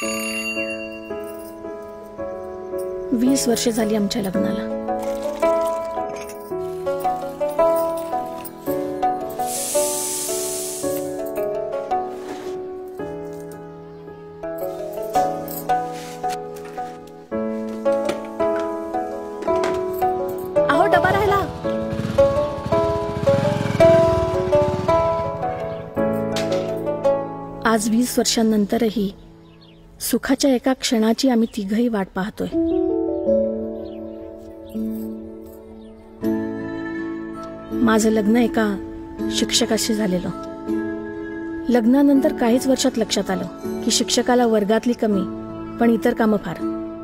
20 वर्षे झाली आमच्या लग्नाला. अहो डबा राहिला. आज 20 वर्षांनंतरही सुखाच्या एका क्षणाची आम्ही तिघही वाट पाहतोय. माझं लग्न एका शिक्षकाशी झालेलं. लग्नानंतर काहीच वर्षात लक्षात आलं की शिक्षकाला वर्गातली कमी पण इतर कामं फार.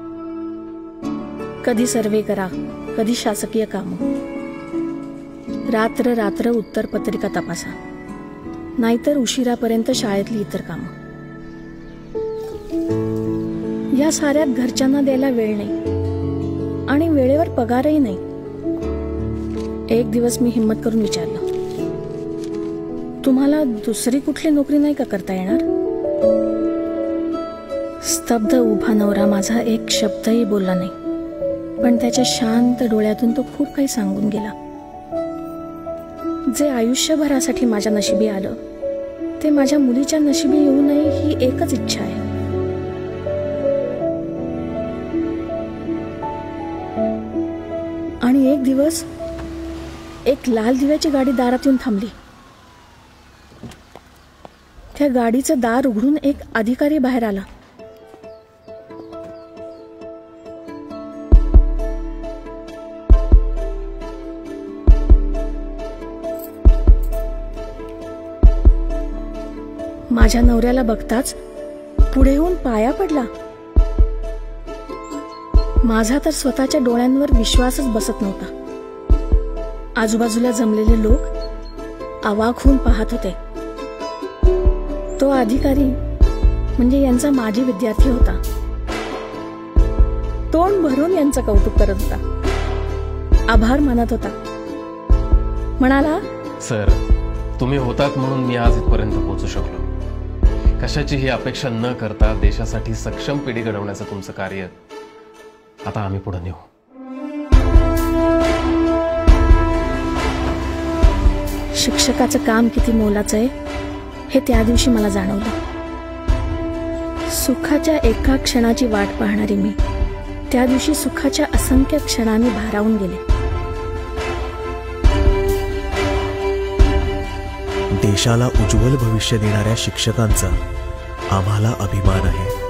कधी सर्वे करा, कधी शासकीय कामं, रात्र रात्र उत्तरपत्रिका तपासा, नाहीतर उशिरापर्यंत शाळेतली इतर कामं. या साऱ्यात घरच्यांना द्यायला वेळ नाही आणि वेळेवर पगारही नाही. एक दिवस मी हिम्मत करून विचारलं, तुम्हाला दुसरी कुठली नोकरी नाही का करता येणार? स्तब्ध उभा नवरा माझा एक शब्दही बोलला नाही, पण त्याच्या शांत डोळ्यातून तो खूप काही सांगून गेला. जे आयुष्यभरासाठी माझ्या नशिबी आलं ते माझ्या मुलीच्या नशिबी येऊ नये ही एकच इच्छा आहे. आणि एक दिवस एक लाल दिव्याची गाडी दारात येऊन थांबली. त्या गाडीचं दार उघडून एक अधिकारी बाहेर आला. माझ्या नवऱ्याला बघताच पुढे येऊन पाया पडला. माझा तर स्वतःच्या डोळ्यांवर विश्वासच बसत नव्हता. आजूबाजूला जमलेले लोक अवाक होऊन पाहत होते. तो अधिकारी म्हणजे यांचा माजी विद्यार्थी होता. तोंड भरून यांचं कौतुक करत होता, आभार मानत होता. म्हणाला, सर, तुम्ही होतात म्हणून मी आज इथपर्यंत पोहोचू शकलो. कशाचीही अपेक्षा न करता देशासाठी सक्षम पिढी घडवण्याचं तुमचं कार्य आता आम्ही पुढे नेऊ. शिक्षकाचं काम किती मोलाचं आहे हे त्या दिवशी मला जाणवलं. सुखाच्या एका क्षणाची वाट पाहणारी मी त्या दिवशी सुखाच्या असंख्य क्षणांनी भारावून गेले. देशाला उज्ज्वल भविष्य देणाऱ्या शिक्षकांचा आम्हाला अभिमान आहे.